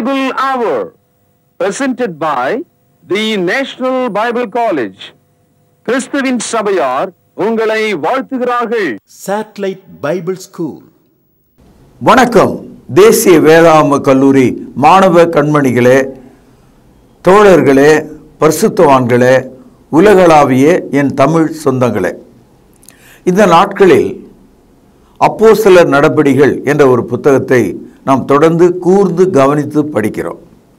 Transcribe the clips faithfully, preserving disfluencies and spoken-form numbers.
Bible Hour, presented by the National Bible College. கிறிஸ்துவின் சபையார் உங்களை வாழ்த்துகிறார்கள். Satellite Bible School. வணக்கம். தேசிய வேதாகம கல்லூரி மாணவ கண்மணிகளே, தோழர்களே, பரிசுத்தவான்களே, உலகளாவிய என் தமிழ் சொந்தங்களே, இந்த நாட்களில் அப்போஸ்தலர் நடபடிகள் என்ற ஒரு புத்தகத்தை நாம் தொடர்ந்து கூர்ந்து கவனித்து படிக்கிறோம்.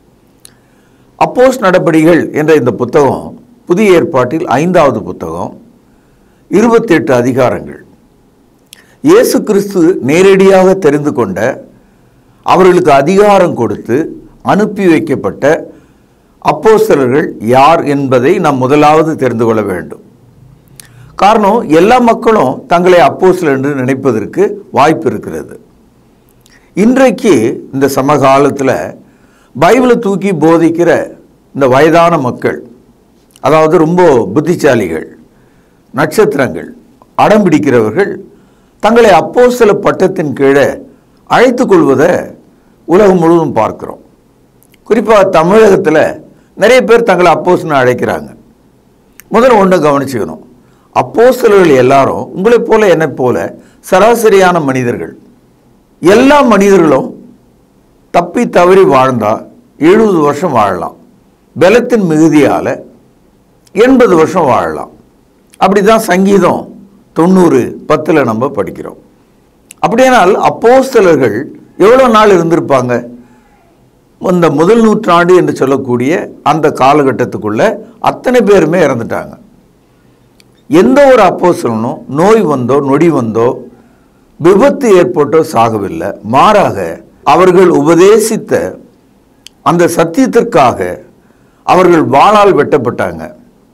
அப்போஸ் நடபடிகள் என்ற இந்த புத்தகம் புதிய ஏற்பாட்டில் ஐந்தாவது புத்தகம், இருபத்தி எட்டு அதிகாரங்கள். இயேசு கிறிஸ்து நேரடியாக தெரிந்து கொண்ட, அவர்களுக்கு அதிகாரம் கொடுத்து அனுப்பி வைக்கப்பட்ட அப்போஸ்தலர்கள் யார் என்பதை நாம் முதலாவது தெரிந்து கொள்ள வேண்டும். காரணம், எல்லா மக்களும் தங்களை அப்போஸ்தலர் என்று நினைப்பதற்கு வாய்ப்பு இருக்கிறது. இன்றைக்கு இந்த சமகாலத்தில் பைபிளை தூக்கி போதிக்கிற இந்த வயதான மக்கள், அதாவது ரொம்ப புத்திசாலிகள், நட்சத்திரங்கள், அடம்பிடிக்கிறவர்கள் தங்களை அப்போஸ்தல பட்டத்தின் கீழே அழைத்து கொள்வதை உலகம் முழுவதும் பார்க்கிறோம். குறிப்பாக தமிழகத்தில் நிறைய பேர் தங்களை அப்போஸ்தலன்னு அழைக்கிறாங்க. முதல்ல ஒன்று கவனிச்சுக்கணும், அப்போஸ்தலர்கள் எல்லாரும் உங்களைப் போல என்னை போல சராசரியான மனிதர்கள். எல்லா மனிதர்களும் தப்பி தவறி வாழ்ந்தால் எழுபது வருஷம் வாழலாம், பலத்தின் மிகுதியால் எண்பது வருஷம் வாழலாம். அப்படி தான் சங்கீதம் தொண்ணூறு பத்தில் நம்ம படிக்கிறோம். அப்படியானால் அப்போஸ்தலர்கள் எவ்வளோ நாள் இருந்திருப்பாங்க? இந்த முதல் நூற்றாண்டு என்று சொல்லக்கூடிய அந்த காலகட்டத்துக்குள்ள அத்தனை பேருமே இறந்துட்டாங்க. எந்த ஒரு அப்போஸ்தலனும் நோய் வந்தோ நொடி வந்தோ விபத்து ஏற்பட்டோ சாகவில்லை. மாறாக அவர்கள் உபதேசித்த அந்த சத்தியத்திற்காக அவர்கள் வாளால் வெட்டப்பட்டாங்க,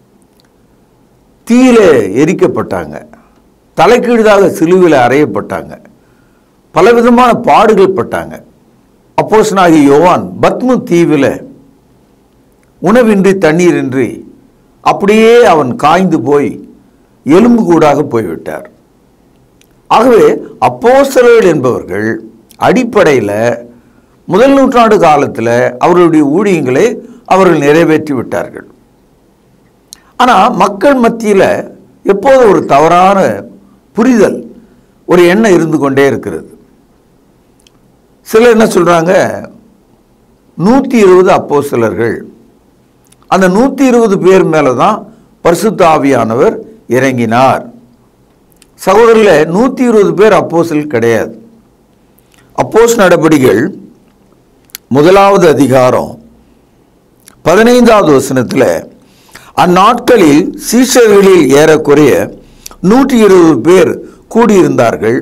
தீயில எரிக்கப்பட்டாங்க, தலைக்கீழாக சிலுவையில் அறையப்பட்டாங்க, பலவிதமான பாடுகள் பட்டாங்க. அப்போஸ்தலனாகிய யோவான் பத்மு தீவில் உணவின்றி தண்ணீரின்றி அப்படியே அவன் காய்ந்து போய் எலும்பு கூடாக போய்விட்டார். ஆகவே அப்போஸ்தலர்கள் என்பவர்கள் அடிப்படையில் முதல் நூற்றாண்டு காலத்தில் அவர்களுடைய ஊழியங்களை அவர்கள் நிறைவேற்றி விட்டார்கள். ஆனால் மக்கள் மத்தியில் எப்போது ஒரு தவறான புரிதல், ஒரு எண்ணம் இருந்து கொண்டே இருக்கிறது. சிலர் என்ன சொல்கிறாங்க, நூற்றி இருபது அப்போஸ்தலர்கள், அந்த நூற்றி இருபது பேர் மேலே தான் பரிசுத்த ஆவியானவர் இறங்கினார். சகோதரர்களே, நூற்றி இருபது பேர் அப்போஸ்தலர்கள் கிடையாது. அப்போஸ் நடபடிகள் முதலாவது அதிகாரம் பதினைந்தாவது வசனத்தில், அந்நாட்களில் சீஷர்களில் ஏறக்குறைய நூற்றி இருபது பேர் கூடியிருந்தார்கள்.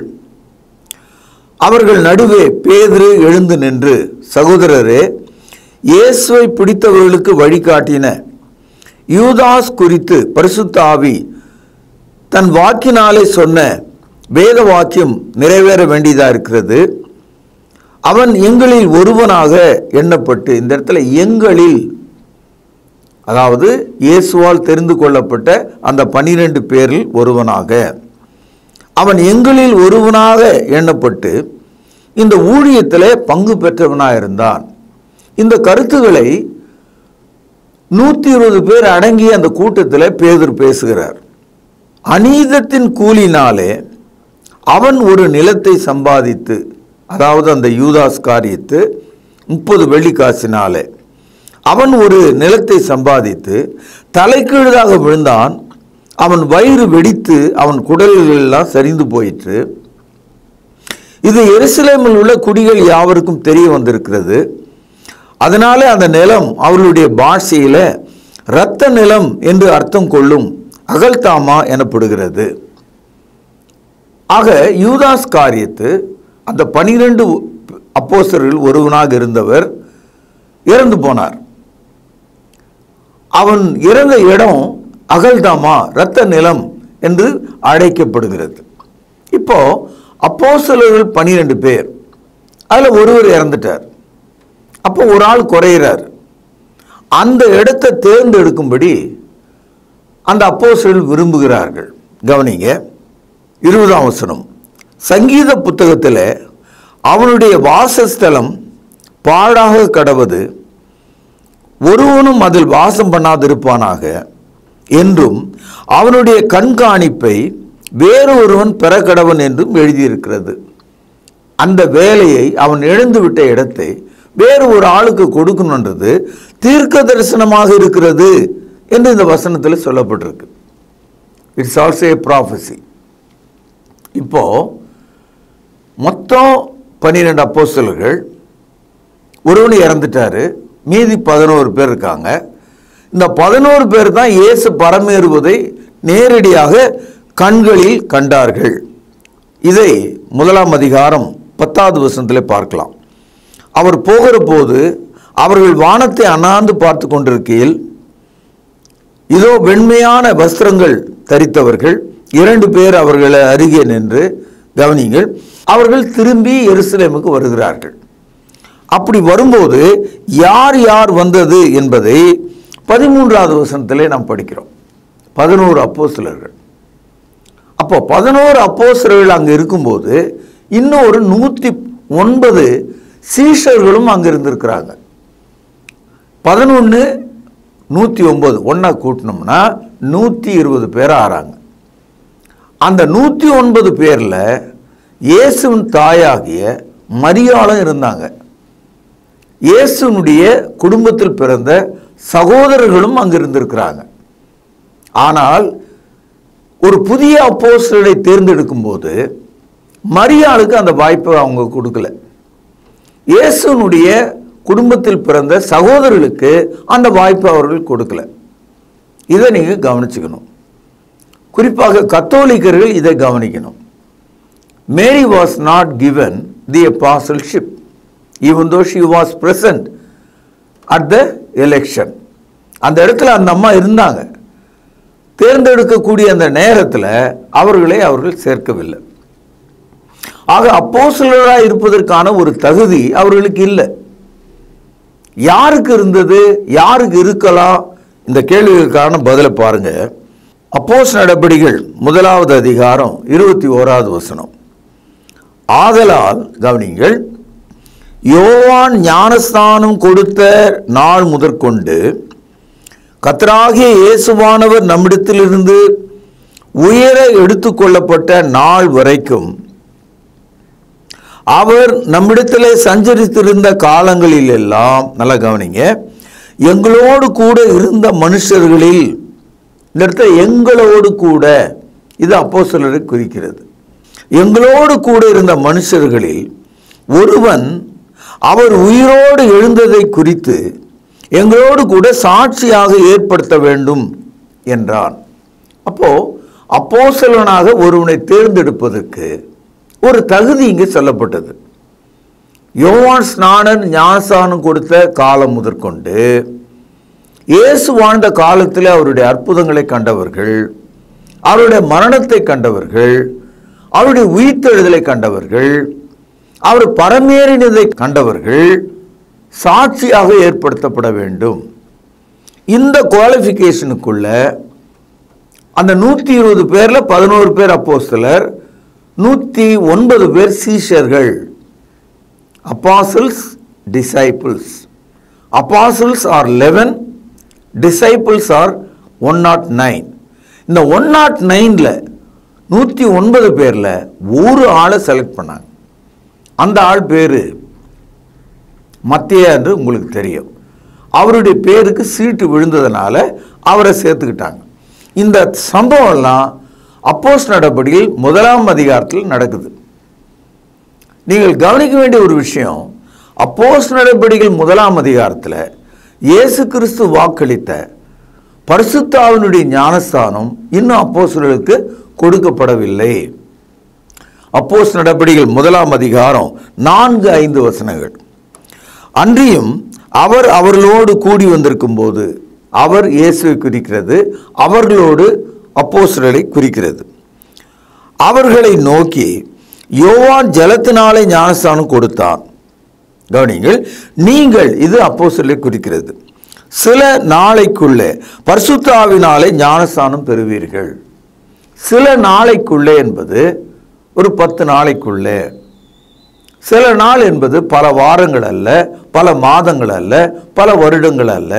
அவர்கள் நடுவே பேதுரு எழுந்து நின்று, சகோதரரே, இயேசுவை பிடித்தவர்களுக்கு வழிகாட்டின யூதாஸ் குறித்து பரிசுத்த ஆவி தன் வாக்கினாலே சொன்ன வேத வாக்கியம் நிறைவேற வேண்டியதாக இருக்கிறது. அவன் எங்களில் ஒருவனாக எண்ணப்பட்டு, இந்த இடத்துல எங்களில், அதாவது இயேசுவால் தெரிந்து கொள்ளப்பட்ட அந்த பனிரெண்டு பேரில் ஒருவனாக, அவன் எங்களில் ஒருவனாக எண்ணப்பட்டு இந்த ஊழியத்தில் பங்கு பெற்றவனாக இருந்தான். இந்த கருத்துக்களை நூற்றி இருபது பேர் அடங்கிய அந்த கூட்டத்தில் பேதுரு பேசுகிறார். அநீதத்தின் கூலினாலே அவன் ஒரு நிலத்தை சம்பாதித்து, அதாவது அந்த யூதாஸ் காரியத்து முப்பது வெள்ளிக்காசினாலே அவன் ஒரு நிலத்தை சம்பாதித்து தலைக்கீழாக விழுந்தான். அவன் வயிறு வெடித்து அவன் குடல்கள் எல்லாம் சரிந்து போயிற்று. இது எருசலேமில் உள்ள குடிகள் யாவருக்கும் தெரிய வந்திருக்கிறது. அதனாலே அந்த நிலம் அவர்களுடைய பாஷையில் இரத்த நிலம் என்று அர்த்தம் கொள்ளும் அகல்தாமா எனப்படுகிறது. ஆக யூதாஸ் காரியத்து அந்த பனிரெண்டு அப்போஸ்தலர்கள் ஒருவனாக இருந்தவர் இறந்து போனார். அவன் இறந்த இடம் அகல்தாமா, இரத்த நிலம் என்று அழைக்கப்படுகிறது. இப்போ அப்போஸ்தலர்கள் பனிரெண்டு பேர், அதில் ஒருவர் இறந்துட்டார். அப்போ ஒரு ஆள் குறையிறார். அந்த இடத்தை தேர்ந்தெடுக்கும்படி அந்த அப்போஸ்தலர்கள் விரும்புகிறார்கள். கவனிங்க, இருபதாம் வசனம். சங்கீத புத்தகத்தில் அவனுடைய வாசஸ்தலம் பாழாக கடவது, ஒருவனும் அதில் வாசம் பண்ணாதிருப்பானாக என்றும் அவனுடைய கண்காணிப்பை வேறு ஒருவன் பெற கடவன் என்றும் எழுதியிருக்கிறது. அந்த வேலையை அவன் இழந்துவிட்ட இடத்தை வேறு ஒரு ஆளுக்கு கொடுக்கணுன்றது தீர்க்க தரிசனமாக இருக்கிறது என்று இந்த வசனத்தில் சொல்லப்பட்டிருக்கு. It's also a prophecy. இப்போ மொத்தம் பன்னிரெண்டு அப்போஸ்தலர்கள், ஒருவன் இறந்துட்டாரு, மீதி பதினோரு பேர் இருக்காங்க. இந்த பதினோரு பேர் தான் இயேசு பரமேறுவதை நேரடியாக கண்களில் கண்டார்கள். இதை முதலாம் அதிகாரம் பத்தாவது வசனத்தில் பார்க்கலாம். அவர் போகிற போது அவர்கள் வானத்தை அண்ணாந்து பார்த்து கொண்டிருக்கையில், இதோ வெண்மையான வஸ்திரங்கள் தரித்தவர்கள் இரண்டு பேர் அவர்களை அருகே நின்று, கவனிங்கள், அவர்கள் திரும்பி எருசலேமுக்கு வருகிறார்கள். அப்படி வரும்போது யார் யார் வந்தது என்பதை பதிமூன்றாவது வசனத்திலே நாம் படிக்கிறோம். பதினோரு அப்போஸ்தலர்கள். அப்போ பதினோரு அப்போஸ்தலர்கள் அங்கே இருக்கும்போது இன்னும் ஒரு நூற்றி ஒன்பது சீஷர்களும் அங்கே இருந்திருக்கிறாங்க. பதினொன்று நூற்றி ஒன்பது ஒன்றா கூட்டினோம்னா நூற்றி இருபது பேர் ஆறாங்க. அந்த நூற்றி ஒன்பது பேரில் இயேசுவின் தாயாகிய மரியாளும் இருந்தாங்க. இயேசுனுடைய குடும்பத்தில் பிறந்த சகோதரர்களும் அங்கு இருந்திருக்கிறாங்க. ஆனால் ஒரு புதிய அப்போஸ்தலரை தேர்ந்தெடுக்கும் போது மரியாளுக்கு அந்த வாய்ப்பை அவங்க கொடுக்கல. இயேசுனுடைய குடும்பத்தில் பிறந்த சகோதரர்களுக்கு அந்த வாய்ப்பை அவர்கள் கொடுக்கல. இதை நீங்கள் கவனிச்சுக்கணும். குறிப்பாக கத்தோலிக்கர்கள் இதை கவனிக்கணும். Mary was not given the apostleship even though she was present at the election. அந்த இடத்துல அந்த அம்மா இருந்தாங்க. தேர்ந்தெடுக்கக்கூடிய அந்த நேரத்தில் அவர்களை அவர்கள் சேர்க்கவில்லை. ஆக அப்போஸ்தலராக இருப்பதற்கான ஒரு தகுதி அவர்களுக்கு இல்லை. யாருக்கு இருந்தது, யாருக்கு இருக்கலாம்? இந்த கேள்விகளுக்கான பதிலை பாருங்க. அப்போஸ்தலர் நடபடிகள் முதலாவது அதிகாரம் இருபத்தி ஓராவது வசனம். ஆதலால் கவனிங்கள், யோவான் ஞானஸ்நானம் கொடுத்த நாள் முதற்கொண்டு கர்த்தராகிய இயேசுவானவர் நம்மிடத்திலிருந்து உயர எடுத்துக்கொள்ளப்பட்ட நாள் வரைக்கும் அவர் நம்மிடத்திலே சஞ்சரித்திருந்த காலங்களில் எல்லாம், நல்லா கவனிங்க, எங்களோடு கூட இருந்த மனுஷர்களில், இந்த இடத்துல எங்களோடு கூட, இது அப்போஸ்தலரை குறிக்கிறது. எங்களோடு கூட இருந்த மனுஷர்களில் ஒருவன் அவர் உயிரோடு எழுந்ததை குறித்து எங்களோடு கூட சாட்சியாக ஏற்படுத்த வேண்டும் என்றான். அப்போ அப்போஸ்தலனாக ஒருவனை தேர்ந்தெடுப்பதற்கு ஒரு தகுதி இங்கே சொல்லப்பட்டது. யோவான் ஸ்நானன் ஞானஸ்நானம் கொடுத்த காலம் முதற்கொண்டு இயேசு வாழ்ந்த காலத்தில் அவருடைய அற்புதங்களை கண்டவர்கள், அவருடைய மரணத்தை கண்டவர்கள், அவருடைய உயிர்த்தெழுதலை கண்டவர்கள், அவர் பரமேறினதை கண்டவர்கள் சாட்சியாக ஏற்படுத்தப்பட வேண்டும். இந்த குவாலிஃபிகேஷனுக்குள்ள அந்த நூற்றி இருபது பேர்ல பதினோரு பேர் அப்போஸ்தலர், நூற்றி ஒன்பது பேர் சீஷர்கள். apostles, disciples. apostles are eleven, disciples are one oh nine. இந்த one oh nineல நூற்றி ஒன்பது பேர்ல ஒரு ஆளை செலக்ட் பண்ணாங்க. அந்த ஆள் பேரு மத்தேயு என்று உங்களுக்கு தெரியும். அவருடைய பேருக்கு சீட்டு விழுந்ததுனால அவரை சேர்த்துக்கிட்டாங்க. இந்த சம்பவம்லாம் அப்போஸ்தலர் நடபடியில் முதலாம் அதிகாரத்தில் நடக்குது. நீங்கள் கவனிக்க வேண்டிய ஒரு விஷயம், அப்போஸ்தலர் நடபடிகள் முதலாம் அதிகாரத்தில் இயேசு கிறிஸ்து வாக்களித்த பரிசுத்த ஆவியினுடைய ஞானஸ்தானம் இன்னும் அப்போஸ்தலருக்கு கொடுக்கப்படவில்லை. அப்போஸ்தலர் நடபடிகள் முதலாம் அதிகாரம் நான்கு ஐந்து வசனங்கள். அன்றியும் அவர் அவர்களோடு கூடி வந்திருக்கும் போது, அவர் இயேசுவை குறிக்கிறது, அவர்களோடு அப்போஸ்தலரை குறிக்கிறது. அவர்களை நோக்கி, யோவான் ஜலத்தினாலே ஞானஸ்தானம் கொடுத்தான். கவனிங்கள், நீங்கள், இது அப்போஸ்தலரை குறிக்கிறது, சில நாளைக்குள்ளே பரிசுத்த ஆவியினாலே ஞானஸ்தானம் பெறுவீர்கள். சில நாளைக்குள்ளே என்பது ஒரு பத்து நாளைக்குள்ளே. சில நாள் என்பது பல வாரங்கள் அல்ல, பல மாதங்கள் அல்ல, பல வருடங்கள் அல்ல.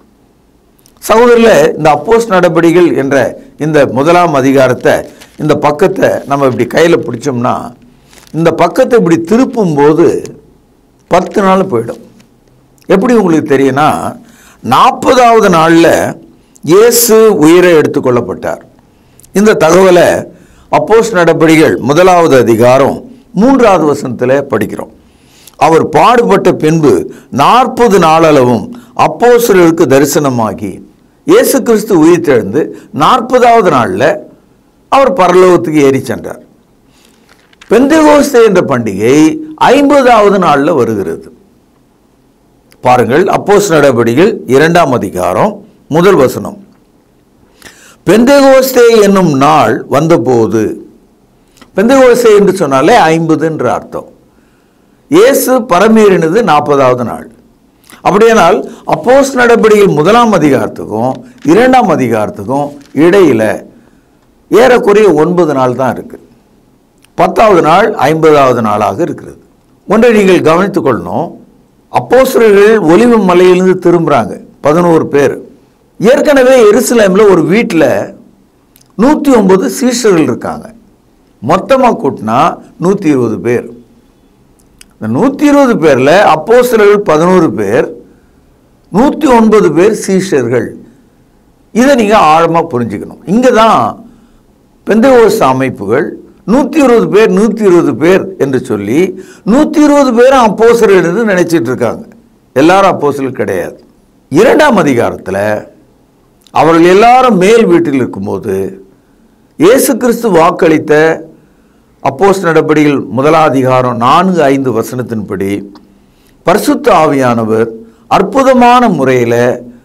சகோதரர்களே, இந்த அப்போஸ்தலர் நடபடிகள் என்ற இந்த முதலாம் அதிகாரத்தை, இந்த பக்கத்தை நம்ம இப்படி கையில் பிடிச்சோம்னா, இந்த பக்கத்தை இப்படி திருப்பும் போது பத்து நாள் போயிடும். எப்படி உங்களுக்கு தெரியும்னா, நாற்பதாவது நாளில் இயேசு உயிரை எடுத்துக்கொள்ளப்பட்டார். இந்த தகவலை அப்போஸ்தலர் நடபடிகள் முதலாவது அதிகாரம் மூன்றாவது வசனத்தில் படிக்கிறோம். அவர் பாடுபட்ட பின்பு நாற்பது நாளளவும் அப்போஸ்தலருக்கு தரிசனமாகி இயேசு கிறிஸ்து உயிர்த்தெழுந்து நாற்பதாவது நாளில் அவர் பரலோகத்துக்கு ஏறி சென்றார். பெந்தெகோஸ்தே என்ற பண்டிகை ஐம்பதாவது நாளில் வருகிறது. பாருங்கள், அப்போஸ்தலர் நடபடிகள் இரண்டாம் அதிகாரம் முதல் வசனம். பெந்தெகோஸ்தே என்னும் நாள் வந்தபோது, பெந்தெகோஸ்தே என்று சொன்னாலே ஐம்பது என்ற அர்த்தம். இயேசு பரமேறினது நாற்பதாவது நாள். அப்படியானால் அப்போஸ்தலர் நடபடிகள் முதலாம் அதிகாரத்துக்கும் இரண்டாம் அதிகாரத்துக்கும் இடையில ஏறக்குறைய ஒன்பது நாள் தான் இருக்கு. பத்தாவது நாள் ஐம்பதாவது நாளாக இருக்கிறது. ஒன்றை நீங்கள் கவனித்துக் கொள்ளணும். அப்போஸ்தலர்கள் ஒலிவ மலையிலிருந்து திரும்புறாங்க, பதினோரு பேர். ஏற்கனவே எருசலேமில் ஒரு வீட்டில் நூற்றி ஒன்பது சீஷர்கள் இருக்காங்க. மொத்தமாக கூட்டினா நூற்றி இருபது பேர். இந்த நூற்றி இருபது பேரில் அப்போஸ்தலர்கள் பதினோரு பேர், நூற்றி ஒன்பது பேர் சீஷர்கள். இதை நீங்கள் ஆழமாக புரிஞ்சுக்கணும். இங்கே தான் பெந்தெகோஸ்தே அமைப்புகள் நூற்றி இருபது பேர் நூற்றி இருபது பேர் என்று சொல்லி நூற்றி இருபது பேரும் அப்போஸ்தலர்கள் என்று நினைச்சிட்டு இருக்காங்க. எல்லாரும் அப்போஸ்தலர்கள் கிடையாது. இரண்டாம் அதிகாரத்தில் அவர்கள் எல்லாரும் மேல் வீட்டில் இருக்கும்போது இயேசு கிறிஸ்து வாக்களித்த அப்போஸ்தலர் நடபடிகள் முதலாம் அதிகாரம் நான்கு ஐந்து வசனத்தின்படி பரிசுத்த ஆவியானவர் அற்புதமான முறையில்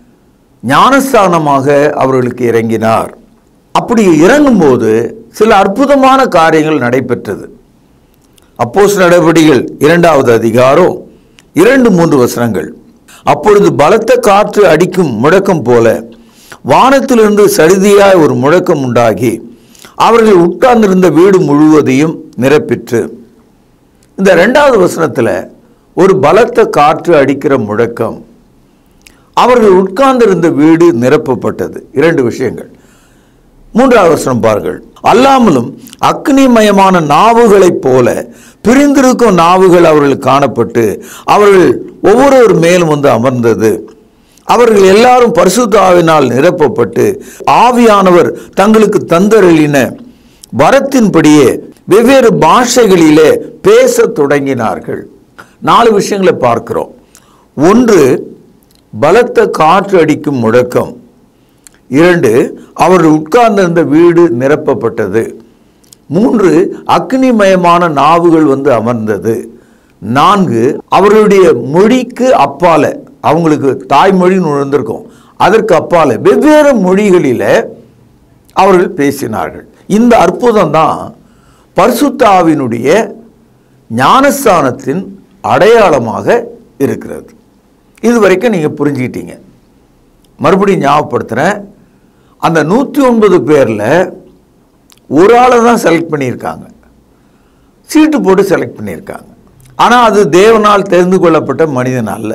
ஞானஸ்தானமாக அவர்களுக்கு இறங்கினார். அப்படி இறங்கும்போது சில அற்புதமான காரியங்கள் நடைபெற்றது. அப்போஸ்தலர் நடபடிகள் இரண்டாவது அதிகாரம் இரண்டு மூன்று வசனங்கள். அப்பொழுது பலத்த காற்று அடிக்கும் முழக்கம் போல வானத்திலிருந்து சடிதியாய் ஒரு முழக்கம் உண்டாகி அவர்கள் உட்கார்ந்திருந்த வீடு முழுவதையும் நிரப்பிற்று. இந்த இரண்டாவது வசனத்தில் ஒரு பலத்த காற்று அடிக்கிற முழக்கம், அவர்கள் உட்கார்ந்திருந்த வீடு நிரப்பப்பட்டது. இரண்டு விஷயங்கள். மூன்றாவது வசனம் பாருங்கள். அல்லாமலும் அக்னிமயமான நாவுகளைப் போல பிரிந்திருக்கும் நாவுகள் அவர்கள் காணப்பட்டு அவர்கள் ஒவ்வொருவர் மேலும் வந்து அமர்ந்தது. அவர்கள் எல்லாரும் பரிசுத்த ஆவியினால் நிரப்பப்பட்டு ஆவியானவர் தங்களுக்கு தந்தருளின வரத்தின்படியே வெவ்வேறு பாஷைகளிலே பேச தொடங்கினார்கள். நாலு விஷயங்களை பார்க்கிறோம். ஒன்று, பலத்த காற்று அடிக்கும் முழக்கம். இரண்டு, அவர்கள் உட்கார்ந்திருந்த வீடு நிரப்பப்பட்டது. மூன்று, அக்னிமயமான நாவுகள் வந்து அமர்ந்தது. நான்கு, அவர்களுடைய மொழிக்கு அப்பால, அவங்களுக்கு தாய்மொழி நுழைந்திருக்கும், அதற்கு அப்பால வெவ்வேறு மொழிகளில அவர்கள் பேசினார்கள். இந்த அற்புதம் தான் பரிசுத்த ஆவியினுடைய ஞானஸ்தானத்தின் அடையாளமாக இருக்கிறது. இதுவரைக்கும் நீங்க புரிஞ்சுக்கிட்டீங்க. மறுபடியும் ஞாபகப்படுத்துறேன். அந்த நூற்றி ஒன்பது பேர்ல ஒரு ஆளை தான் செலக்ட் பண்ணியிருக்காங்க, சீட்டு போட்டு செலக்ட் பண்ணியிருக்காங்க. ஆனால் அது தேவனால் தெரிந்து கொள்ளப்பட்ட மனிதன் அல்ல.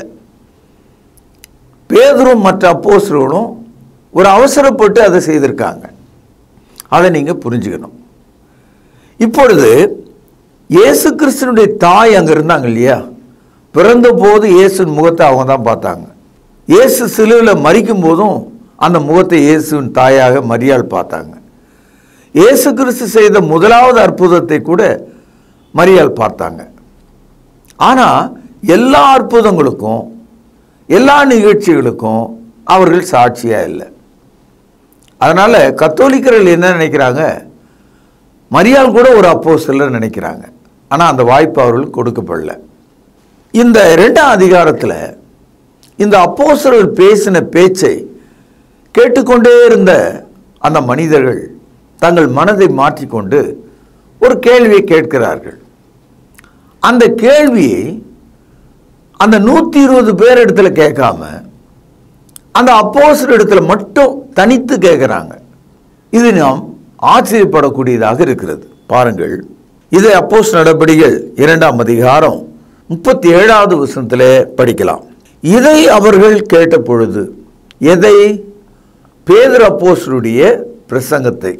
பேதுரும் மற்ற அப்போஸ்தலர்களும் ஒரு அவசரப்பட்டு அதை செய்திருக்காங்க. அதை நீங்க புரிஞ்சுக்கணும். இப்பொழுது இயேசு கிறிஸ்துனுடைய தாய் அங்க இருந்தாங்க இல்லையா? பிறந்த போது இயேசுவின் முகத்தை அவங்க தான் பார்த்தாங்க. இயேசு சிலுவையில் மரிக்கும் போதும் அந்த முகத்தை இயேசுவின் தாயாக மரியாள் பார்த்தாங்க. இயேசு கிறிஸ்து செய்த முதலாவது அற்புதத்தை கூட மரியாள் பார்த்தாங்க. ஆனா எல்லா அற்புதங்களுக்கும் எல்லா நிகழ்ச்சிகளுக்கும் அவர்கள் சாட்சியா இல்லை. அதனால கத்தோலிக்கர்கள் என்ன நினைக்கிறாங்க, மரியாள் கூட ஒரு அப்போஸ்தலர் நினைக்கிறாங்க. ஆனா அந்த வாய்ப்பு அவர்களுக்கு கொடுக்கப்படல. இந்த இரண்டாம் அதிகாரத்தில் இந்த அப்போஸ்தலர்கள் பேசின பேச்சை கேட்டுக்கொண்டே இருந்த அந்த மனிதர்கள் தங்கள் மனதை மாற்றிக்கொண்டு ஒரு கேள்வியை கேட்கிறார்கள். அந்த கேள்வியை அந்த நூற்றி இருபது பேர் இடத்துல கேட்காம அந்த அப்போஸ்தலர் இடத்துல மட்டும் தனித்து கேட்கிறாங்க. இது நாம் ஆச்சரியப்படக்கூடியதாக இருக்கிறது. பாருங்கள், இதை அப்போஸ்தலர் நடபடிகள் இரண்டாம் அதிகாரம் முப்பத்தி ஏழாவது வசனத்திலே படிக்கலாம். இதை அவர்கள் கேட்ட பொழுது, எதை? பேதுரு அப்போஸ்தலருடைய பிரசங்கத்தை.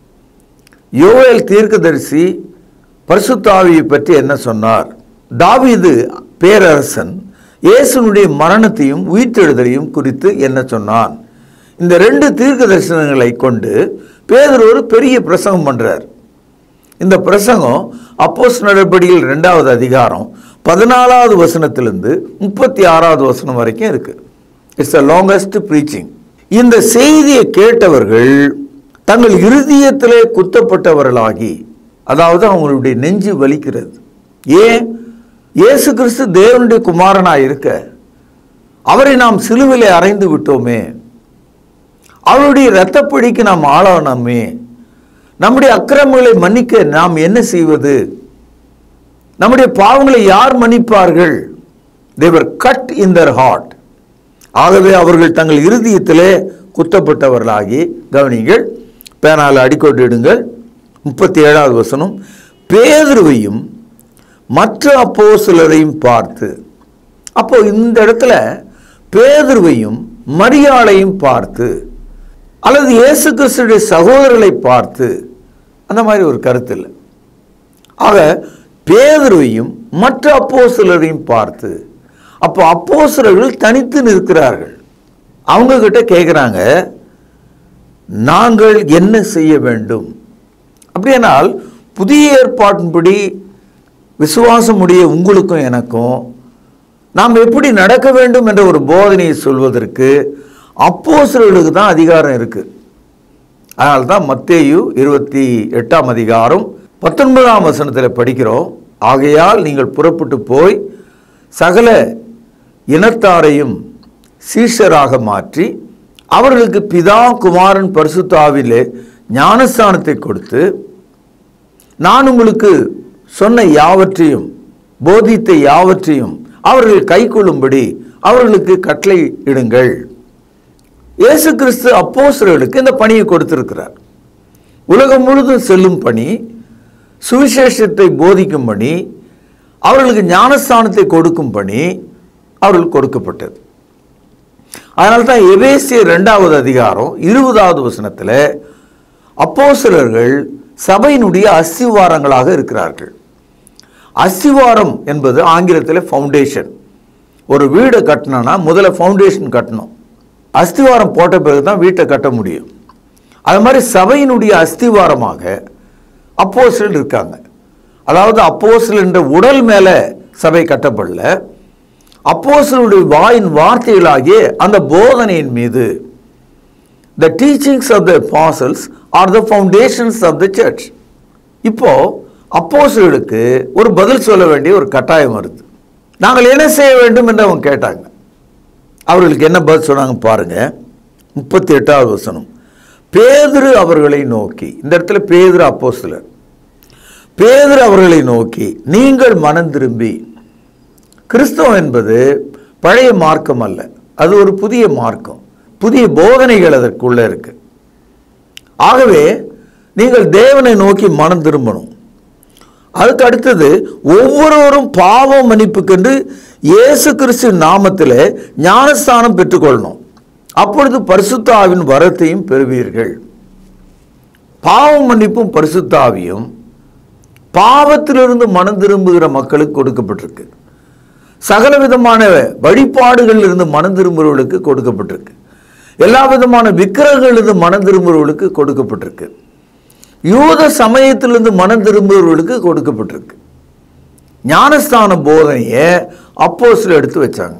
யோவேல் தீர்க்கதரிசி பரிசுத்த ஆவியை பற்றி என்ன சொன்னார்? தாவீது பேரரசன் இயேசுனுடைய மரணத்தையும் உயிர்த்தெழுதலையும் குறித்து என்ன சொன்னான்? இந்த ரெண்டு தீர்க்க தரிசனங்களை கொண்டு பேதுரு ஒரு பெரிய பிரசங்கம் பண்றார். இந்த பிரசங்கம் அப்போஸ்தலர் நடபடிகள் இரண்டாவது அதிகாரம் பதினாலாவது வசனத்திலிருந்து முப்பத்தி ஆறாவது வசனம் வரைக்கும் இருக்கு. It's the longest preaching. இந்த செய்தியை கேட்டவர்கள் தங்கள் இருதயத்திலே குத்தப்பட்டவர்களாகி, அதாவது அவங்களுடைய நெஞ்சு வலிக்கிறது. ஏன்? இயேசு கிறிஸ்து தேவனுடைய குமாரனாய் இருக்க அவரை நாம் சிலுவையிலே அறைந்து விட்டோமே, அவருடைய இரத்தப்பழிக்கு நாம் ஆளானோமே, நம்முடைய அக்கிரமங்களை மன்னிக்க நாம் என்ன செய்வது? நம்முடைய பாவங்களை யார் மன்னிப்பார்கள்? they were cut in their heart. ஆகவே அவர்கள் தங்கள் இருதயத்திலே குத்தப்பட்டவர்களாகி, கவனிங்கள், பேனால அடிக்கோட்டிடுங்கள், முப்பத்தி ஏழாவது வசனம், பேதுருவையும் மற்ற அப்போஸ்தலரையும் பார்த்து. அப்போ இந்த இடத்துல பேதுருவையும் மரியாளையும் பார்த்து, அல்லது இயேசு கிறிஸ்துடைய சகோதரர்களை பார்த்து, அந்த மாதிரி ஒரு கருத்து இல்லை. ஆக பேதுருவையும் மற்ற அப்போஸ்தலரையும் பார்த்து, அப்போ அப்போஸ்தலர்கள் தனித்து நிற்கிறார்கள். அவங்க கிட்ட கேட்குறாங்க, நாங்கள் என்ன செய்ய வேண்டும்? அப்படியானால் புதிய ஏற்பாட்டின்படி விசுவாசமுடைய உங்களுக்கும் எனக்கும் நாம் எப்படி நடக்க வேண்டும் என்ற ஒரு போதனையை சொல்வதற்கு அப்போஸ்தலர்களுக்கு தான் அதிகாரம் இருக்கு. அதனால தான் மத்தேயு இருபத்தி எட்டாம் அதிகாரம் பத்தொன்பதாம் வசனத்தில் படிக்கிறோம், ஆகையால் நீங்கள் புறப்பட்டு போய் சகல இனத்தாரையும் சீஷராக மாற்றி அவர்களுக்கு பிதா குமாரன் பரிசுத்த ஆவியிலே ஞானஸ்தானத்தை கொடுத்து, நான் உங்களுக்கு சொன்ன யாவற்றையும் போதித்த யாவற்றையும் அவர்கள் கைக்கொள்ளும்படி அவர்களுக்கு கட்டளை இடுங்கள். இயேசு கிறிஸ்து அப்போஸ்தலர்களுக்கு இந்த பணியை கொடுத்திருக்கிறார். உலகம் முழுதும் செல்லும் பணி, சுவிசேஷத்தை போதிக்கும் பணி, அவர்களுக்கு ஞானஸ்தானத்தை கொடுக்கும் பணி அவர்களுக்கு கொடுக்கப்பட்டது. அதனால தான் எபேசியர் இரண்டாவது அதிகாரம் இருபதாவது வசனத்தில் அப்போஸ்தலர்கள் சபையினுடைய அஸ்திவாரங்களாக இருக்கிறார்கள். அஸ்திவாரம் என்பது ஆங்கிலத்தில் ஃபவுண்டேஷன். ஒரு வீடு கட்டணும்னா முதல்ல ஃபவுண்டேஷன் கட்டணும், அஸ்திவாரம் போட்ட பிறகு தான் வீட்டை கட்ட முடியும். அது மாதிரி சபையினுடைய அஸ்திவாரமாக அப்போஸ்தலர் இருக்காங்க. அதாவது அப்போஸ்தலர் என்ற உடல் மேலே சபை கட்டப்படல, அப்போஸ்தலருடைய வாயின் வார்த்தைகளாகிய அந்த போதனையின் மீது. The teachings of the apostles are the foundations of the church. இப்போ அப்போஸ்தலர்களுக்கு ஒரு பதில் சொல்ல வேண்டிய ஒரு கட்டாயம் வருது. நாங்கள் என்ன செய்ய வேண்டும் என்று அவங்க கேட்டாங்க. அவர்களுக்கு என்ன பதில் சொன்னாங்க பாருங்க, முப்பத்தி எட்டாவது வசனம். பேதுரு அவர்களை நோக்கி, இந்த இடத்துல பேதுரு அப்போஸ்தலர், பேதுரு அவர்களை நோக்கி, நீங்கள் மனம் திரும்பி, கிறிஸ்தவம் என்பது பழைய மார்க்கம் அல்ல, அது ஒரு புதிய மார்க்கம், புதிய போதனைகள் அதற்குள்ள இருக்கு. ஆகவே நீங்கள் தேவனை நோக்கி மனம் திரும்பணும். அதுக்கு அடுத்தது, ஒவ்வொருவரும் பாவ மன்னிப்புக்கென்று இயேசு கிறிஸ்து நாமத்தில் ஞானஸ்தானம் பெற்றுக்கொள்ளணும், அப்பொழுது பரிசுத்த ஆவியின் வரத்தையும் பெறுவீர்கள். பாவ மன்னிப்பும் பரிசுத்த ஆவியும் பாவத்திலிருந்து மனம் திரும்புகிற மக்களுக்கு கொடுக்கப்பட்டிருக்கு. சகல விதமான வழிபாடுகளில் இருந்து மனம் திரும்புகிறவர்களுக்கு கொடுக்கப்பட்டிருக்கு. எல்லா விதமான விக்கிரகங்களிலிருந்து மனம் திரும்புகிறவர்களுக்கு கொடுக்கப்பட்டிருக்கு. யூத சமயத்திலிருந்து மனம் திரும்புகிறவர்களுக்கு கொடுக்கப்பட்டிருக்கு. ஞானஸ்தான போதனையை அப்போஸ்தலர் எடுத்து வச்சாங்க.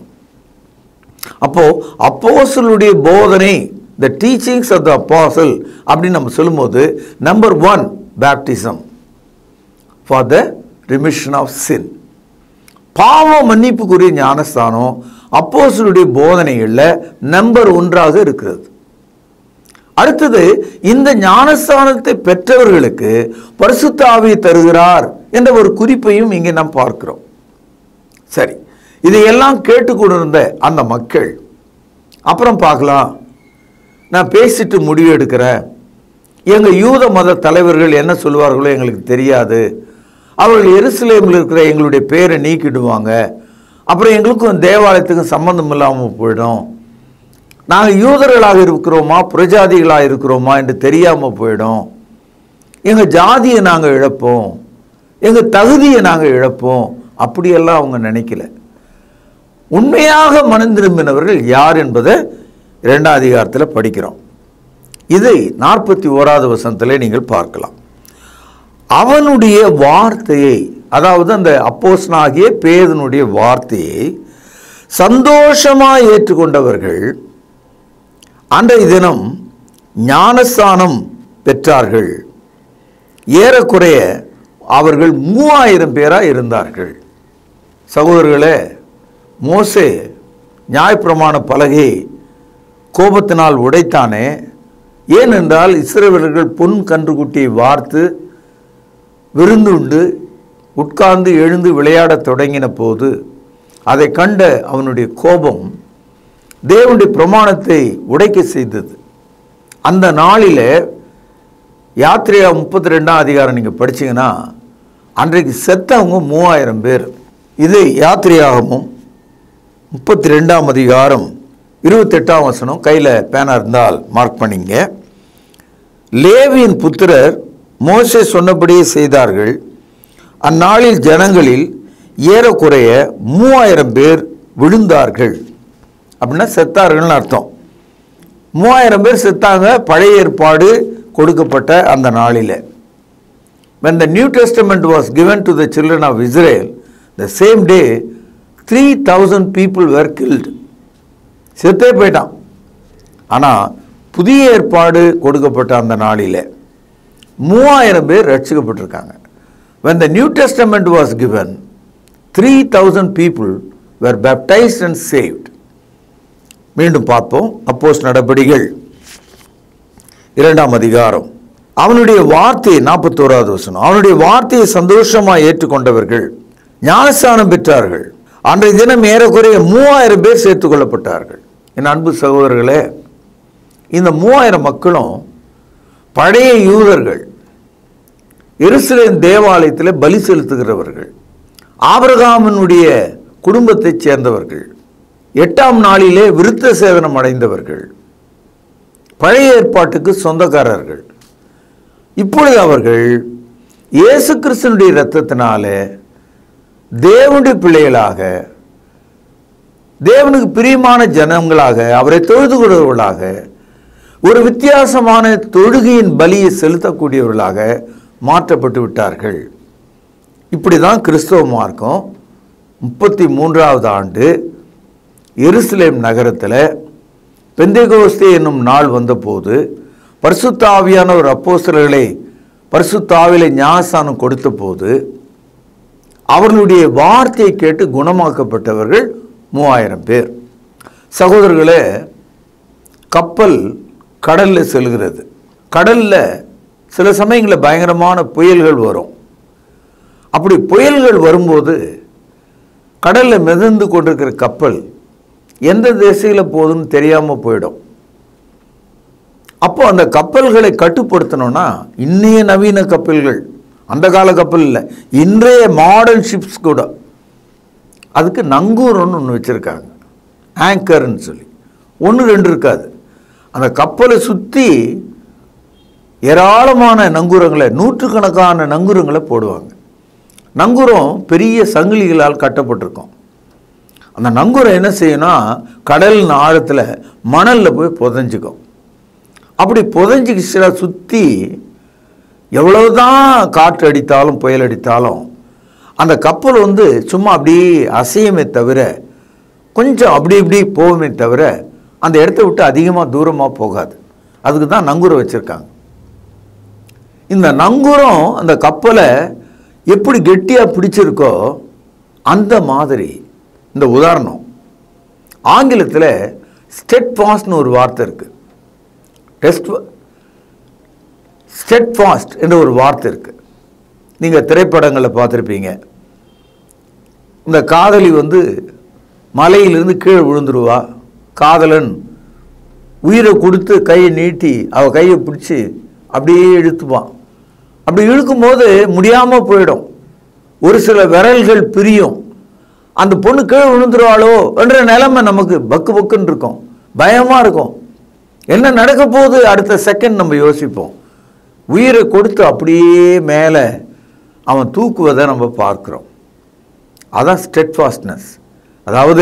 அப்போ அப்போஸ்தலருடைய போதனை, the teachings of the apostle அப்படின்னு நம்ம சொல்லும்போது, number one baptism for the remission of sin, பாவ மன்னிப்புக்குரிய ஞானஸ்தானம் அப்போஸ்தலருடைய போதனைகளில் நம்பர் ஒன்றாக இருக்கிறது. அடுத்தது, இந்த ஞானஸ்தானத்தை பெற்றவர்களுக்கு பரிசுத்த ஆவியை தருகிறார் என்ற ஒரு குறிப்பையும் இங்கே நாம் பார்க்கிறோம். சரி, இதையெல்லாம் கேட்டுக்கொண்டிருந்த அந்த மக்கள், அப்புறம் பார்க்கலாம், நான் பேசிட்டு முடிவு எடுக்கிறேன், எங்கள் யூத மத தலைவர்கள் என்ன சொல்லுவார்களோ எங்களுக்கு தெரியாது, அவர்கள் எருசலேமில் இருக்கிற எங்களுடைய பேரை நீக்கிடுவாங்க, அப்புறம் எங்களுக்கும் தேவாலயத்துக்கும் சம்பந்தம் இல்லாமல் போயிடும், நாங்கள் யூதர்களாக இருக்கிறோமா புறஜாதிகளாக இருக்கிறோமா என்று தெரியாமல் போயிடும், எங்கள் ஜாதியை நாங்கள் இழப்போம், எங்கள் தகுதியை நாங்கள் இழப்போம், அப்படியெல்லாம் அவங்க நினைக்கல. உண்மையாக மனம் திரும்பினவர்கள் யார் என்பதை இரண்டாம் அதிகாரத்தில் படிக்கிறோம். இதை நாற்பத்தி ஓராவது வசனத்திலே நீங்கள் பார்க்கலாம். அவனுடைய வார்த்தையை, அதாவது அந்த அப்போஸ்தலனாகிய பேதுருவினுடைய வார்த்தையை சந்தோஷமாய் ஏற்றுக்கொண்டவர்கள் அன்றைய தினம் ஞானஸ்நானம் பெற்றார்கள். ஏறக்குறைய அவர்கள் மூவாயிரம் பேராக இருந்தார்கள். சகோதரர்களே, மோசே நியாயப்பிரமாண பலகை கோபத்தினால் உடைத்தானே, ஏனென்றால் இஸ்ரவேலர்கள் பொன் கன்றுக்குட்டியை வார்த்து விருந்துண்டு உட்கார்ந்து எழுந்து விளையாடத் தொடங்கின போது அதை கண்ட அவனுடைய கோபம் தேவனுடைய பிரமாணத்தை உடைக்க செய்தது. அந்த நாளில் யாத்திரையா முப்பத்தி ரெண்டாம் அதிகாரம் நீங்கள் படிச்சீங்கன்னா அன்றைக்கு செத்தவங்க மூவாயிரம் பேர். இது யாத்திரையாகமும் முப்பத்தி ரெண்டாம் அதிகாரம் இருபத்தெட்டாம் வசனம், கையில் பேனா இருந்தால் மார்க் பண்ணிங்க. லேவியின் புத்திரர் மோசே சொன்னபடியே செய்தார்கள். அந்நாளில் ஜனங்களில் ஏறக்குறைய மூவாயிரம் பேர் விழுந்தார்கள். அப்படின்னா செத்தார்கள்னு அர்த்தம். மூவாயிரம் பேர் செத்தாங்க பழைய ஏற்பாடு கொடுக்கப்பட்ட அந்த நாளில். when the New Testament was given to the children of Israel, the same day three thousand people were killed. செத்தே போயிட்டான். ஆனால் புதிய ஏற்பாடு கொடுக்கப்பட்ட அந்த நாளில் மூவாயிரம் பேர் ரட்சிக்கப்பட்டிருக்காங்க. when the New Testament was given, three thousand people were baptized and saved. மீண்டும் பார்ப்போம். அப்போஸ்தலர் நடபடிகள் இரண்டாம் அதிகாரம். அவனுடைய வார்த்தையை நாற்பத்தோராவது வசனம், அவனுடைய வார்த்தையை சந்தோஷமாக ஏற்றுக்கொண்டவர்கள் ஞானஸ்நானம் பெற்றார்கள். அன்றைய தினம் ஏறக்குறைய மூவாயிரம் பேர் சேர்த்துக் கொள்ளப்பட்டார்கள். என் அன்பு சகோதரர்களே, இந்த மூவாயிரம் மக்களும் பழைய யூதர்கள், எருசலேம் தேவாலயத்தில் பலி செலுத்துகிறவர்கள், ஆபிரகாமினுடைய குடும்பத்தைச் சேர்ந்தவர்கள், எட்டாம் நாளிலே விருத்த சேதனம் அடைந்தவர்கள், பழைய ஏற்பாட்டுக்கு சொந்தக்காரர்கள். இப்பொழுது அவர்கள் இயேசு கிறிஸ்துவினுடைய இரத்தத்தினாலே தேவனுடைய பிள்ளைகளாக, தேவனுக்கு பிரியமான ஜனங்களாக, அவரை தொழுது கொள்வர்களாக, ஒரு வித்தியாசமான தொழுகையின் பலியை செலுத்தக்கூடியவர்களாக மாற்றப்பட்டு விட்டார்கள். இப்படி தான் கிறிஸ்தவ மார்க்கம் முப்பத்தி மூன்றாவது ஆண்டு எருசலேம் நகரத்தில் பெந்தெகோஸ்தே என்னும் நாள் வந்தபோது பரிசுத்த ஆவியான ஒரு அப்போஸ்தலர்களை பரிசுத்த ஆவியிலே ஞானஸ்நானம் கொடுத்த போது அவர்களுடைய வார்த்தையை கேட்டு குணமாக்கப்பட்டவர்கள் மூவாயிரம் பேர். சகோதரர்களே, கப்பல் கடலில் செல்கிறது. கடலில் சில சமயங்களில் பயங்கரமான புயல்கள் வரும். அப்படி புயல்கள் வரும்போது கடலில் மிதந்து கொண்டிருக்கிற கப்பல் எந்த திசையில் போகுதுன்னு தெரியாமல் போயிடும். அப்போ அந்த கப்பல்களை கட்டுப்படுத்தணும்னா இன்னைய நவீன கப்பல்கள், அந்த கால கப்பல் இல்லை, இன்றைய மாடர்ன் ஷிப்ஸ் கூட அதுக்கு நங்கூரம்னு ஒன்று வச்சுருக்காங்க, ஆங்கர்ன்னு சொல்லி. ஒன்று ரெண்டு இருக்காது. அந்த கப்பலை சுற்றி ஏராளமான நங்கூரங்களை, நூற்றுக்கணக்கான நங்கூரங்களை போடுவாங்க. நங்கூரம் பெரிய சங்கிலிகளால் கட்டப்பட்டிருக்கும். அந்த நங்கூரம் என்ன செய்யணும்னா கடலின் ஆழத்தில் மணலில் போய் புதைஞ்சிக்கும். அப்படி புதைஞ்சிக்கிச்சுல சுற்றி எவ்வளவுதான் காற்று அடித்தாலும் புயல் அடித்தாலும் அந்த கப்பல் வந்து சும்மா அப்படியே அசையுமே தவிர, கொஞ்சம் அப்படி இப்படி போகுமே தவிர அந்த இடத்த விட்டு அதிகமாக தூரமாக போகாது. அதுக்கு தான் நங்கூரம் வச்சுருக்காங்க. இந்த நங்கூரம் அந்த கப்பலை எப்படி கெட்டியாக பிடிச்சிருக்கோ அந்த மாதிரி இந்த உதாரணம். ஆங்கிலத்தில் ஸ்டெட்ஃபாஸ்ட்னு ஒரு வார்த்தை இருக்குது. டெஸ்ட் ஸ்டெட்ஃபாஸ்ட் என்ற ஒரு வார்த்தை இருக்குது. நீங்கள் திரைப்படங்களில் பார்த்துருப்பீங்க. இந்த காதலி வந்து மலையிலிருந்து கீழே விழுந்துருவா. காதலன் உயிரை கொடுத்து கையை நீட்டி அவள் கையை பிடிச்சி அப்படியே இழுத்துப்பான். அப்படி இழுக்கும்போது முடியாமல் போயிடும். ஒரு சில விரல்கள் பிரியும், அந்த பொண்ணு கீழே விழுந்துருவாளோ என்ற நிலைமை நமக்கு பக்கு பக்குன்னு இருக்கும், பயமா இருக்கும். என்ன நடக்க போகுது அடுத்த செகண்ட் நம்ம யோசிப்போம். உயிரை கொடுத்து அப்படியே மேலே அவன் தூக்குவதை நம்ம பார்க்கிறோம். அதான் ஸ்டெட்ஃபாஸ்ட்னஸ். அதாவது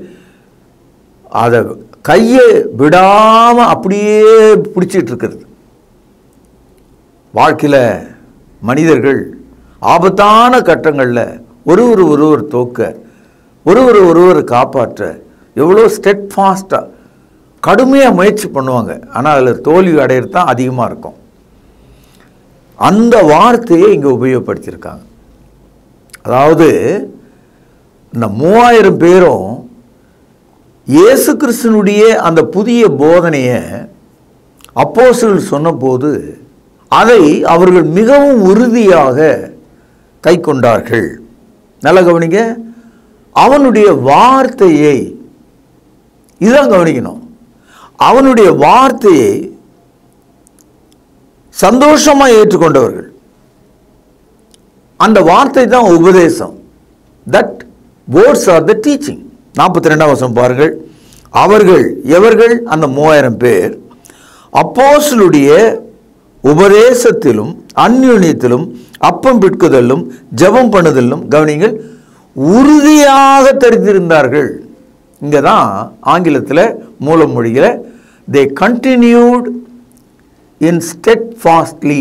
அதை கையை விடாம அப்படியே பிடிச்சிட்டு இருக்கிறது. வாழ்க்கையில் மனிதர்கள் ஆபத்தான கட்டங்களில் ஒருவர் ஒருவர் தோக்க, ஒருவர் ஒருவர் காப்பாற்ற எவ்வளோ ஸ்டெட்ஃபாஸ்டாக கடுமையாக முயற்சி பண்ணுவாங்க. ஆனால் அதில் தோல்வி அடையிறது தான் அதிகமாக இருக்கும். அந்த வார்த்தையை இங்கே உபயோகப்படுத்தியிருக்காங்க. அதாவது இந்த மூவாயிரம் பேரும் இயேசு கிறிஸ்துனுடைய அந்த புதிய போதனையை அப்போஸ்தலர்கள் சொன்னபோது அதை அவர்கள் மிகவும் உறுதியாக கை கொண்டார்கள். நல்லா கவனிங்க, அவனுடைய வார்த்தையை, இதுதான் கவனிக்கணும், அவனுடைய வார்த்தையை சந்தோஷமாக ஏற்றுக்கொண்டவர்கள். அந்த வார்த்தை தான் உபதேசம். That words are the teaching. நாற்பத்தி ரெண்டாம் வசனம் பாருங்கள். அவர்கள் எவர்கள்? அந்த மூவாயிரம் பேர் அப்போஸ்தலருடைய உபதேசத்திலும் அந்யோன்யத்திலும் அப்பம் பிட்குதலும் ஜெபம் பண்ணுதலும், கவனிங்கள், உறுதியாக தரித்திருந்தார்கள். இங்கே தான் ஆங்கிலத்தில் மூல மொழியில் they continued in steadfastly.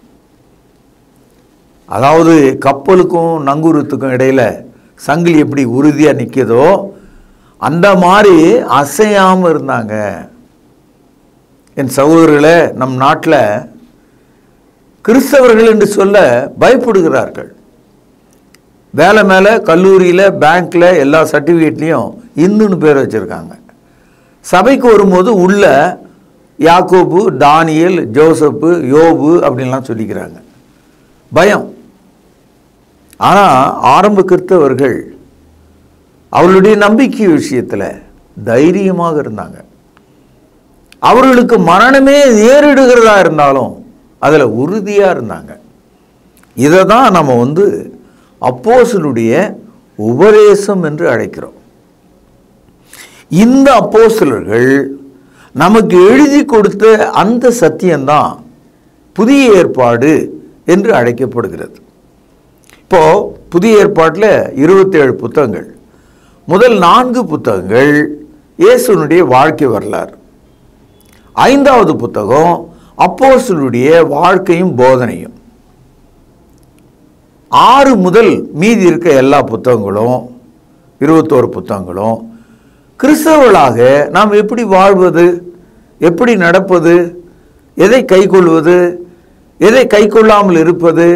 அதாவது கப்பலுக்கும் நங்கூரத்துக்கும் இடையில சங்கிலி எப்படி உறுதியாக நிற்கிதோ அந்த மாதிரி அசையாமல் இருந்தாங்க. என் சகோதரர்களே, நம் நாட்டில் கிறிஸ்தவர்கள் என்று சொல்ல பயப்படுகிறார்கள். வேலை மேலே, கல்லூரியில், பேங்க்கில், எல்லா சர்டிஃபிகேட்லேயும் இன்னுன்னு பேர் வச்சுருக்காங்க. சபைக்கு வரும்போது உள்ள யாக்கோபு, தானியேல், ஜோசப்பு, யோபு அப்படின்லாம் சொல்லிக்கிறாங்க. பயம். ஆனால் ஆரம்ப கிறிஸ்தவர்கள் அவர்களுடைய நம்பிக்கை விஷயத்தில் தைரியமாக இருந்தாங்க. அவர்களுக்கு மரணமே நேரிடுகிறதா இருந்தாலும் அதில் உறுதியாக இருந்தாங்க. இதை தான் நம்ம வந்து அப்போஸ்தலருடைய உபதேசம் என்று அழைக்கிறோம். இந்த அப்போஸ்தலர்கள் நமக்கு எழுதி கொடுத்த அந்த சத்தியம்தான் புதிய ஏற்பாடு என்று அழைக்கப்படுகிறது. இப்போ புதிய ஏற்பாட்டில் இருபத்தி ஏழு புத்தகங்கள். முதல் நான்கு புத்தகங்கள் இயேசுனுடைய வாழ்க்கை வரலாறு. ஐந்தாவது புத்தகம் அப்போஸ்தலருடைய வாழ்க்கையும் போதனையும். ஆறு முதல் மீதி இருக்க எல்லா புத்தகங்களும், இருபத்தோரு புத்தகங்களும் கிறிஸ்தவர்களாக நாம் எப்படி வாழ்வது, எப்படி நடப்பது, எதை கை கொள்வது, எதை கை கொள்ளாமல் இருப்பது,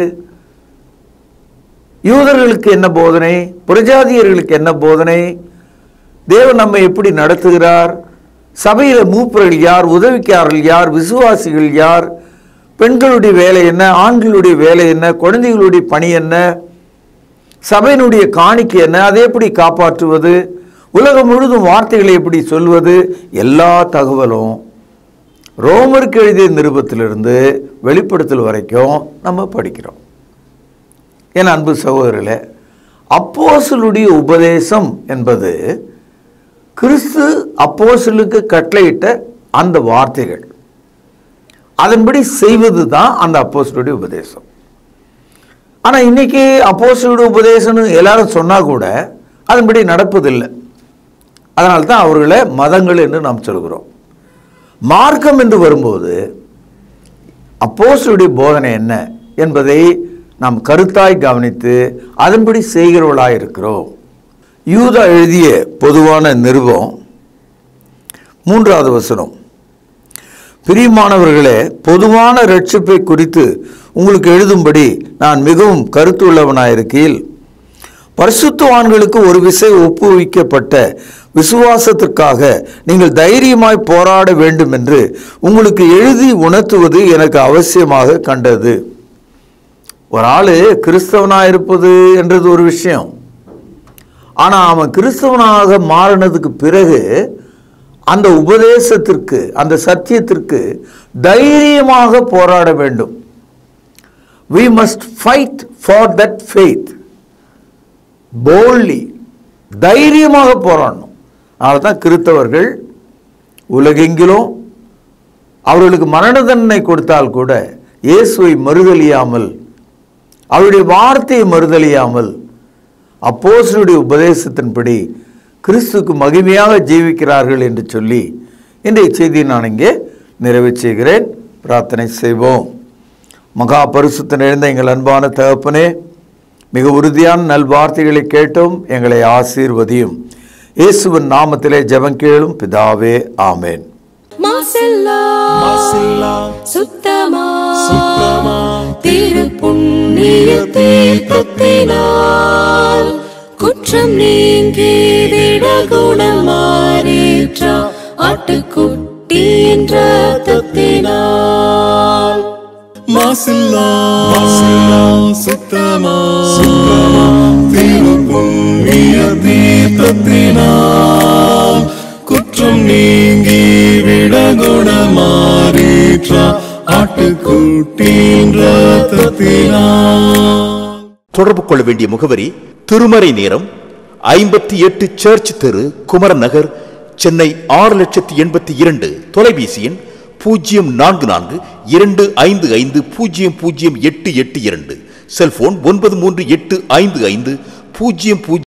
யூதர்களுக்கு என்ன போதனை, புறஜாதியர்களுக்கு என்ன போதனை, தேவன் நம்மை எப்படி நடத்துகிறார், சபையில் மூப்பர்கள் யார், உதவிக்காரர்கள் யார், விசுவாசிகள் யார், பெண்களுடைய வேலை என்ன, ஆண்களுடைய வேலை என்ன, குழந்தைகளுடைய பணி என்ன, சபையினுடைய காணிக்கை என்ன, அதை எப்படி காப்பாற்றுவது, உலகம் முழுதும் வார்த்தைகளை எப்படி சொல்வது, எல்லா தகவலும் ரோமருக்கு எழுதிய நிருபத்திலிருந்து வெளிப்படுத்தல் வரைக்கும் நம்ம படிக்கிறோம். என் அன்பு சகோதரர்களே, அப்போஸ்தலருடைய உபதேசம் என்பது கிறிஸ்து அப்போஸ்தலருக்கு கட்டளையிட்ட அந்த வார்த்தைகள், அதன்படி செய்வது தான் அந்த அப்போஸ்தலருடைய உபதேசம். ஆனால் இன்னைக்கு அப்போஸ்தலருடைய உபதேசம்னு எல்லாரும் சொன்னால் கூட அதன்படி நடப்பதில்லை. அதனால தான் அவர்களை மதங்கள் என்று நாம் சொல்கிறோம். மார்க்கம் என்று வரும்போது அப்போஸ்தலருடைய போதனை என்ன என்பதை நாம் கருத்தாய் கவனித்து அதன்படி செய்கிறவர்களாக இருக்கிறோம். யூதா எழுதிய பொதுவான நிருபம் மூன்றாவது வசனம். பிரியமானவர்களே, பொதுவான இரட்சிப்பை குறித்து உங்களுக்கு எழுதும்படி நான் மிகவும் கருத்துள்ளவனாயிருக்கையில் பரிசுத்தவான்களுக்கு ஒரு விசை ஒப்புவிக்கப்பட்ட விசுவாசத்திற்காக நீங்கள் தைரியமாய் போராட வேண்டும் என்று உங்களுக்கு எழுதி உணர்த்துவது எனக்கு அவசியமாக கண்டது. ஒரு ஆள் கிறிஸ்தவனாக இருப்பது என்றது ஒரு விஷயம். ஆனால் அவன் கிறிஸ்தவனாக மாறினதுக்கு பிறகு அந்த உபதேசத்திற்கு, அந்த சத்தியத்திற்கு தைரியமாக போராட வேண்டும். We must fight for that faith boldly, தைரியமாக போராடணும். அதனால தான் கிறிஸ்தவர்கள் உலகெங்கிலும் அவர்களுக்கு மரண தண்டனை கொடுத்தால் கூட இயேசுவை மறுதலியாமல், அவருடைய வார்த்தையை மறுதலியாமல், அப்போஸ்தலருடைய உபதேசத்தின்படி கிறிஸ்துவுக்கு மகிமையாக ஜீவிக்கிறார்கள் என்று சொல்லி இன்றைய செய்தியை நான் இங்கே நிறைவு செய்கிறேன். பிரார்த்தனை செய்வோம். மகா பரிசுத்த நிறைந்த எங்கள் அன்பான தகப்பனே, மிக உறுதியான நல்வார்த்தைகளை கேட்டோம். எங்களை ஆசீர்வதியும். இயேசுவின் நாமத்திலே ஜெபம் கேளும் பிதாவே, ஆமேன். மாசில்லா சுத்தமா திரு புண்ணிய தீர்த்தத்தினால் குற்றம் நீங்கி விட குணமாறேற்ற ஆட்டுக்குட்டி என்ற ரத்தத்தினால். மாசில்லா சுத்தமா திரு புண்ணிய தீர்த்தத்தினால் குற்றம் நீங்கி விட குணமாறேற்ற ஆட்டுக்குட்டியின் ரத்தத்தினால். தொடர்பு கொள்ள வேண்டிய முகவரி: திருமறை நேரம், ஐம்பத்தி எட்டு சர்ச் தெரு, குமரன் நகர், சென்னை ஆறு லட்சத்தி எண்பத்தி இரண்டு. தொலைபேசி எண் பூஜ்ஜியம் நான்கு நான்கு இரண்டு ஐந்து ஐந்து பூஜ்ஜியம் பூஜ்ஜியம் எட்டு எட்டு இரண்டு. செல்போன் ஒன்பது மூன்று எட்டு ஐந்து ஐந்து பூஜ்ஜியம் பூஜ்ஜியம்